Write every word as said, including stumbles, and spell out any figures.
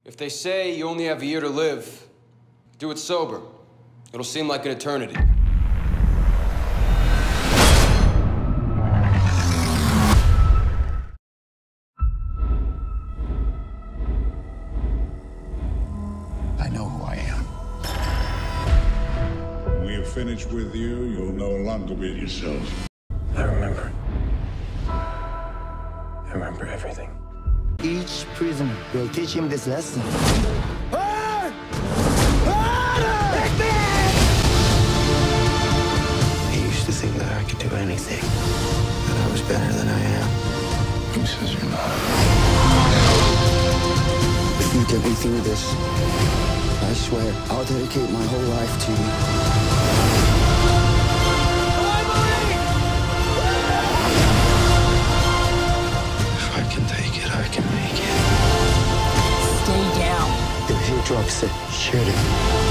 If they say you only have a year to live, do it sober. It'll seem like an eternity. I know who I am. When we are finished with you, you'll no longer be yourself. I remember. I remember everything. Each prisoner will teach him this lesson. I used to think that I could do anything, that I was better than I am. Who says you're not? If you get me through this, I swear I'll dedicate my whole life to you. If I can take it, I can make it. Stay down. If he drops it, shoot it.